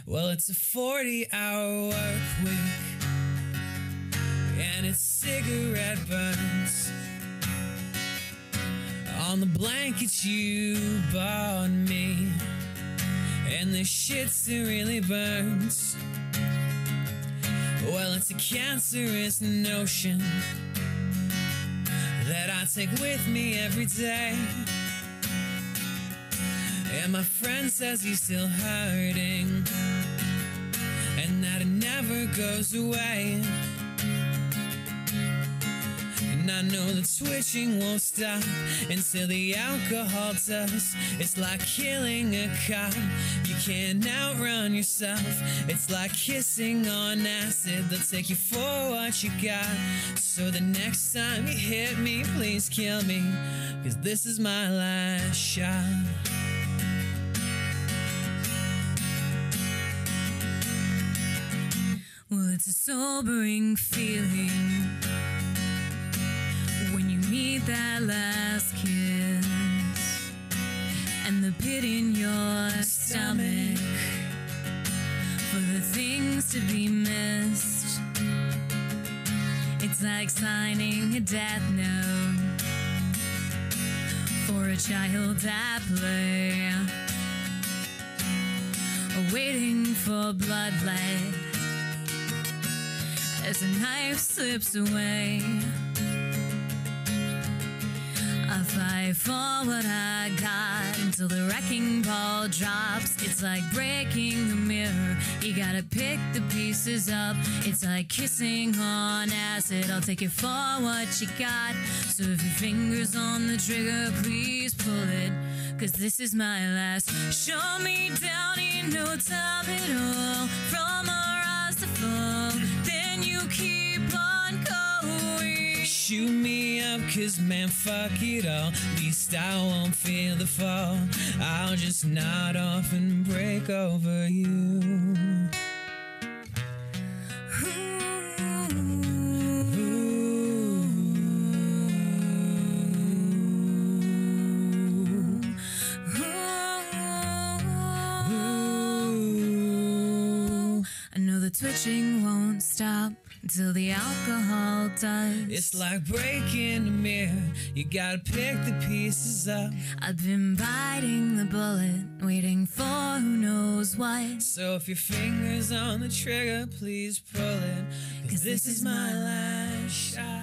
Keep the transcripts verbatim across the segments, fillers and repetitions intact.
Well, it's a forty-hour work week, and it's cigarette burns on the blankets you bought me, and the shits that really burns. Well, it's a cancerous notion that I take with me every day. And my friend says he's still hurting, and that it never goes away. And I know the twitching won't stop until the alcohol does. It's like killing a cop, you can't outrun yourself. It's like kissing on acid, they'll take you for what you got. So the next time you hit me, please kill me, 'cause this is my last shot. Well, it's a sobering feeling when you meet that last kiss, and the pit in your stomach for the things to be missed. It's like signing a death note for a child at play, waiting for bloodlet as a knife slips away. I fight for what I got until the wrecking ball drops. It's like breaking the mirror, you gotta pick the pieces up. It's like kissing on acid, I'll take it for what you got. So if your finger's on the trigger, please pull it, 'cause this is my last. Show me down in no time at all, from our eyes to fall, then you keep on going. Shoot me up, 'cause man, fuck it all. At least I won't feel the fall. I'll just nod off and break over you. I know the twitching won't stop until the alcohol does. It's like breaking a mirror, you gotta pick the pieces up. I've been biting the bullet, waiting for who knows what. So if your finger's on the trigger, please pull it, 'cause this is my last shot.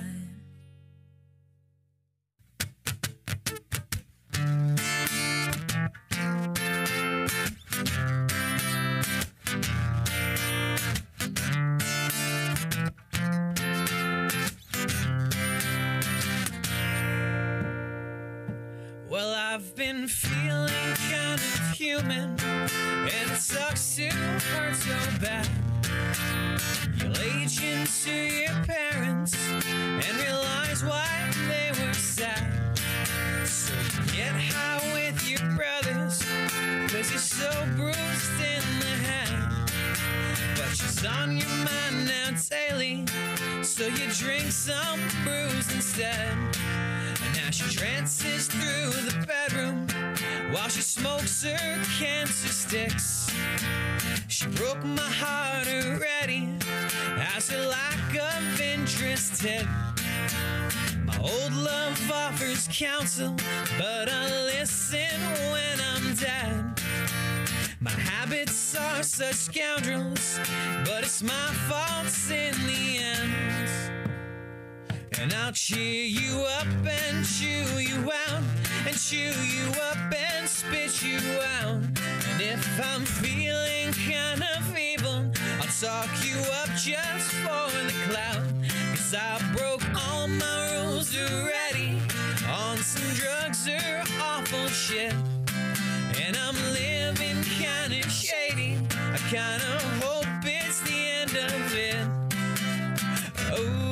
Well, I've been feeling kind of human, and it sucks to hurt so bad. You'll age into your parents and realize why they were sad. So you get high with your brothers, 'cause you're so bruised in the head. But she's on your mind now daily, so you drink some brews instead. Now she trances through the bedroom while she smokes her cancer sticks. She broke my heart already as her lack of interest hit. My old love offers counsel, but I'll listen when I'm dead. My habits are such scoundrels, but it's my fault in the end. And I'll cheer you up and chew you out, and chew you up and spit you out. And if I'm feeling kind of evil, I'll talk you up just for the clout. 'Cause I broke all my rules already on some drugs or awful shit. And I'm living kind of shady, I kind of hope it's the end of it. Oh.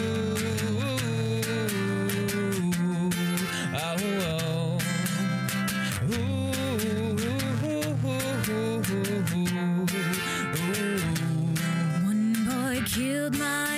Killed my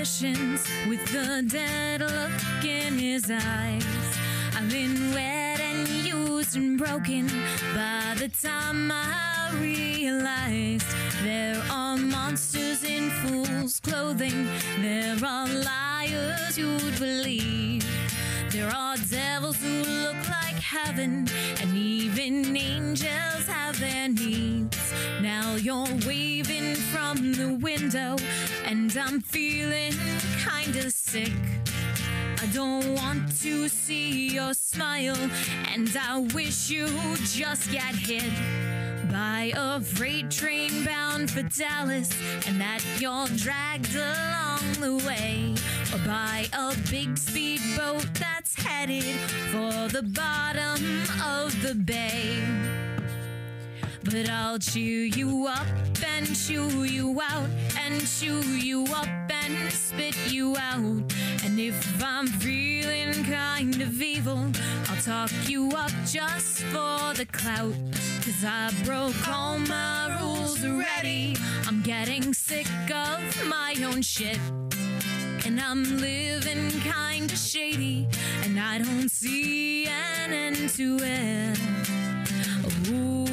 inhibitions with the dead look in his eyes. I've been wet and been used and broken. By the time I realized there are monsters in fool's clothing, there are liars you'd believe, there are devils who look like heaven, and even angels have their needs. Now you're waving from the window, and I'm feeling kinda sick. I don't want to see your smile, and I wish you just get hit by a freight train bound for Dallas, and that you're dragged along the way, or by a big speedboat that's headed for the bottom of the bay. But I'll cheer you up and chew you out, and chew you up and spit you out. And if I'm feeling kind of evil, I'll talk you up just for the clout. Cause I broke all my rules already. I'm getting sick of my own shit, and I'm living kinda shady, and I don't see an end to it. Ooh.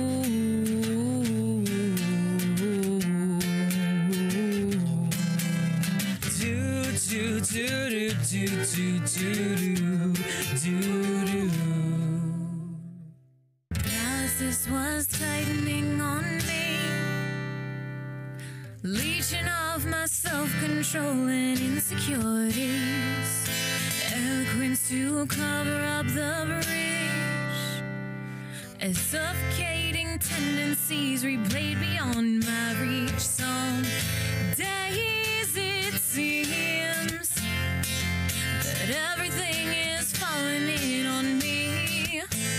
Do do do do do do do do. Paralysis was tightening on me, leeching off my self-control and insecurities, eloquence to cover up the breach, as suffocating tendencies replayed beyond my reach. Some days it seems that everything is falling in on me,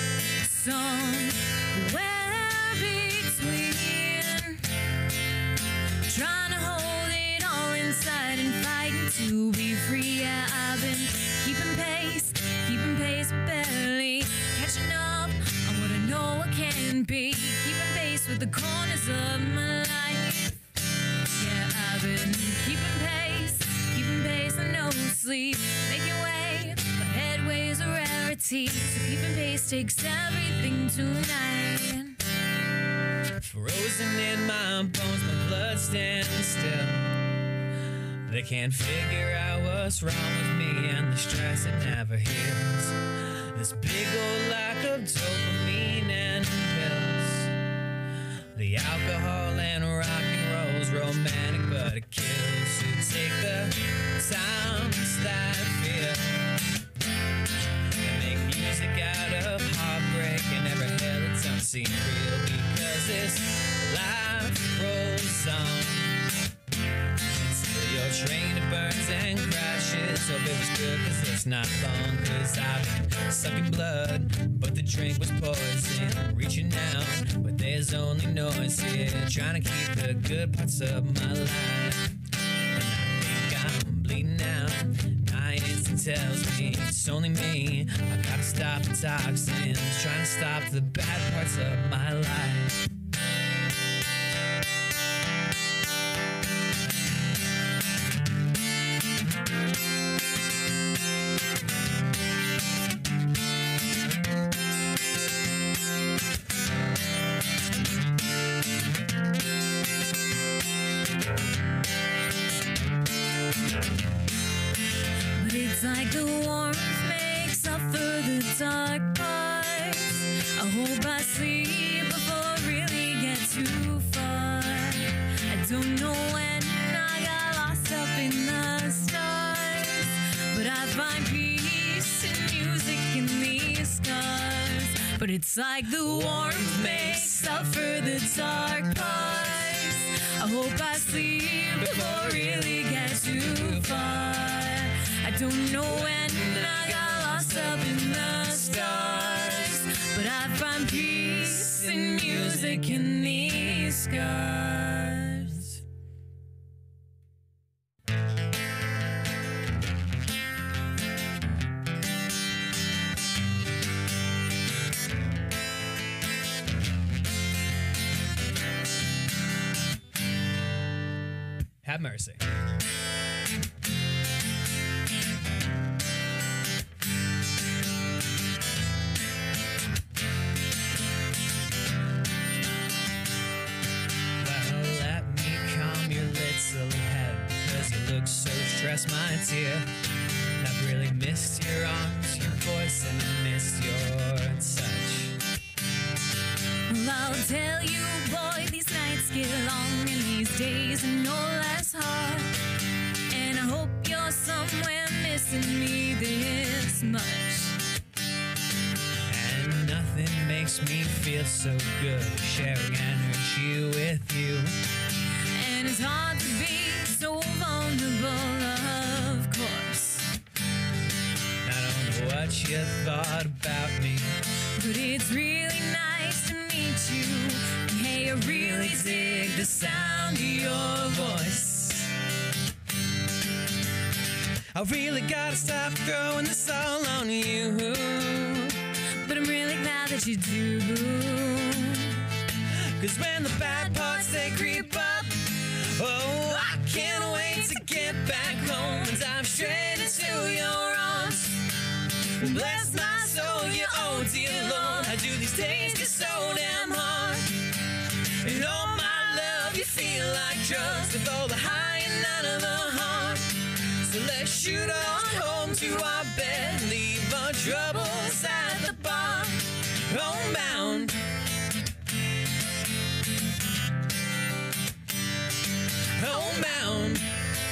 somewhere between trying to hold it all inside and fighting to be free. Yeah, I've been keeping pace, keeping pace, barely catching up on what I know I can be, keeping pace with the corners of my life. Yeah, I've been keeping pace, keeping pace, and no sleep, making way, but headway's a rarity, so keeping pace takes everything tonight. Frozen in my bones, my blood stands still. They can't figure out what's wrong with me, and the stress it never heals. This big old lack of dopamine and pills. The alcohol and rock and roll's romantic, but it kills. So take the sounds that feel and make music out of heartbreak and never hell it don't seem real, because this life rolls on until your train burns and crashes. Hope it was good, cause it's not long, cause I've been sucking blood, but the drink was poison. Reaching out, but there's only noise here, trying to keep the good parts of my life. And I think I'm bleeding out. My instinct tells me it's only me. I gotta stop the toxins, trying to stop the bad parts of my life. It's like the warmth makes up for the dark parts. I hope I sleep before I really get too far. I don't know when I got lost up in the stars, but I find peace in music in these scars. But it's like the warmth makes up for the dark parts. I hope I sleep before I really get too far. I don't know when I got lost up in the stars, but I find peace in music in these scars. Have mercy. close, my dear. I've really missed your arms, your voice, and I missed your touch. Well, I'll tell you, boy, these nights get long and these days are no less hard. And I hope you're somewhere missing me this much. And nothing makes me feel so good as sharing energy with you. And it's hard to be so vulnerable, of course. I don't know what you thought about me, but it's really nice to meet you. And hey, I really dig the sound of your voice. I really gotta stop throwing this all on you, but I'm really glad that you do. Cause when the bad parts they creep up, oh, I can't wait to get back home and dive straight into your arms. Bless my soul, you oh dear Lord, how do these days get so damn hard? And oh my love, you feel like drugs with all the high and none of the harm. So let's shoot on home to our bed, leave our troubles at the bar. Homebound, homebound.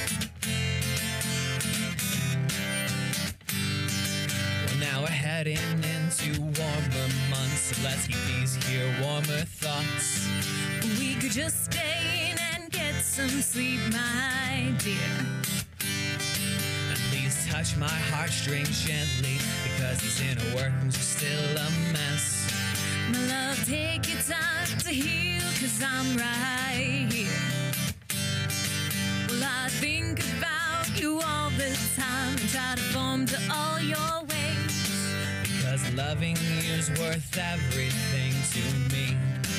Well, now we're heading into warmer months, so let's keep these here warmer thoughts. We could just stay in and get some sleep, my dear. And please touch my heartstrings gently, because these inner workings are still a mess. My love, take your time to heal, cause I'm right here. Well, I think about you all the time and try to form to all your ways. Because loving you's worth everything to me.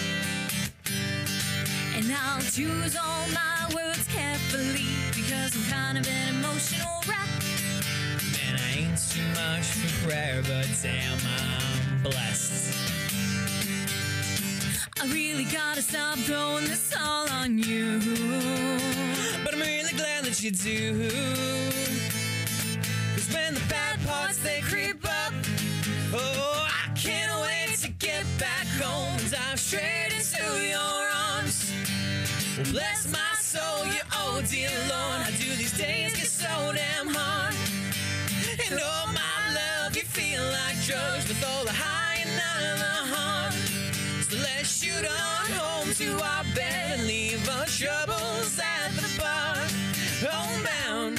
And I'll choose all my words carefully, because I'm kind of an emotional wreck. Man, I ain't too much for prayer, but damn, I'm blessed. I really gotta stop throwing this all on you, but I'm really glad that you do. Cause when the bad parts they creep up, oh, I can't wait to get back home and dive straight into your arms. Well, bless my soul, you oh dear Lord, how do these days get so damn hard? And oh my love, you feel like drugs with all the high and none of the harm. So let's shoot on home to our bed and leave our troubles at the bar. Homebound,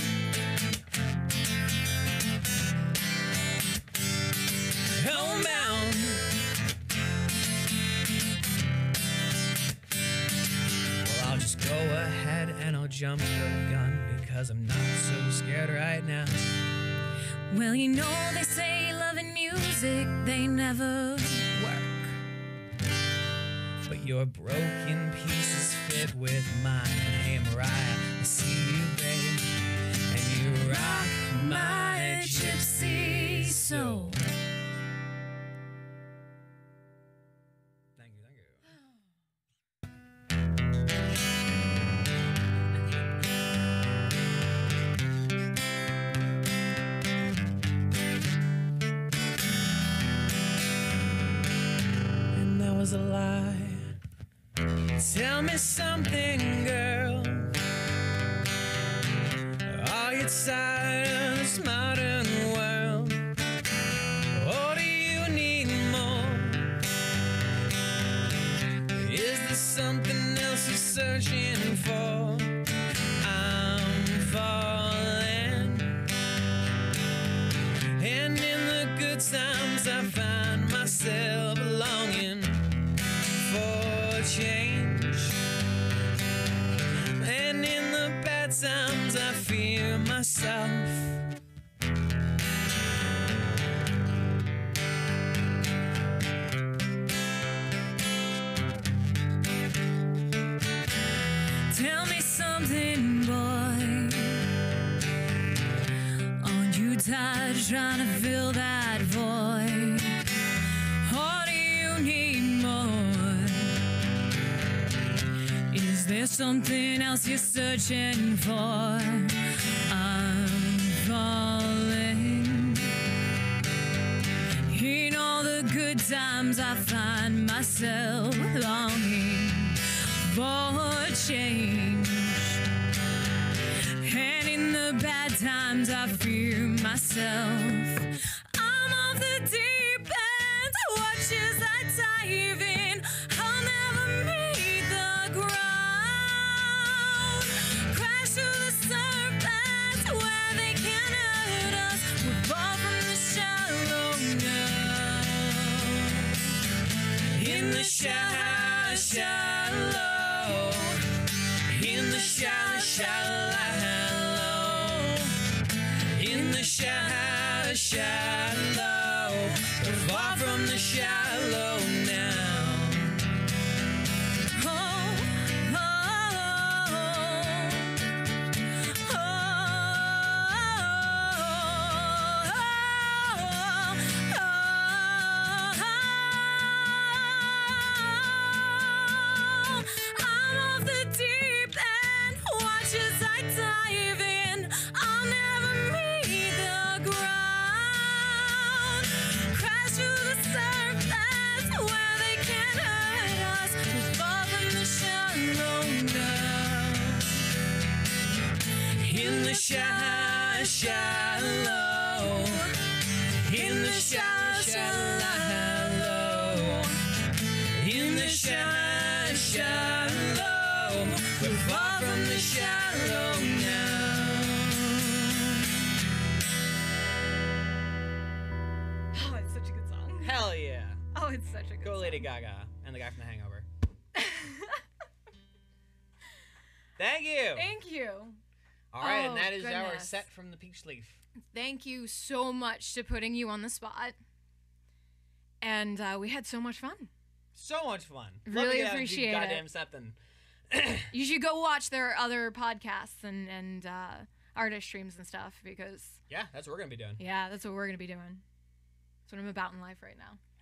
homebound. Well, I'll just go ahead and I'll jump the gun, because I'm not so scared right now. Well, you know they say love and music, they never work. But your broken pieces fit with mine. Hey, Mariah, I see you, babe, and you rock my gypsy soul. Thank you, thank you. And that was a lie. Tell me something, girl. Are you tired of this modern world? Or do you need more? Is there something else you're searching for? I'm falling, and in the good times I find myself longing for change, and in the bad times I fear myself. Tell me something, boy. Aren't you tired of trying to fill that void? Or do you need more? Is there something else you're searching for? I'm good times I find myself longing for change. And in the bad times I fear myself. I'm off the deep end, watch as I dive in. I'll never meet the ground. Crash to the surface where they can't hurt us. We're far from the shallow now. In the shallow, shallow. In the shallow, shallow. In the shallow, shallow. We're far from the shallow now. Oh, oh, oh, oh, I'm off the deep end, watch as I dive in. I'll never meet the ground. Crash to the surface where they can't hurt us. We're far from the shallow now. In the shallow, shallow. In the shallow, shallow. In the shallow, shallow. We're far from the shallow now. Oh, it's such a good song. Hell yeah. Oh, it's such a good Go song. Lady Gaga and the guy from The Hangover. Thank you. Thank you. All right, Oh, and that is our goodness. set from the Peach Leaf. Thank you so much to putting you on the spot. And uh, we had so much fun. So much fun. Love Really to get out and do appreciate it. goddamn something. You should go watch their other podcasts and, and uh, artist streams and stuff because, Yeah, that's what we're gonna be doing. yeah, that's what we're going to be doing. That's what I'm about in life right now.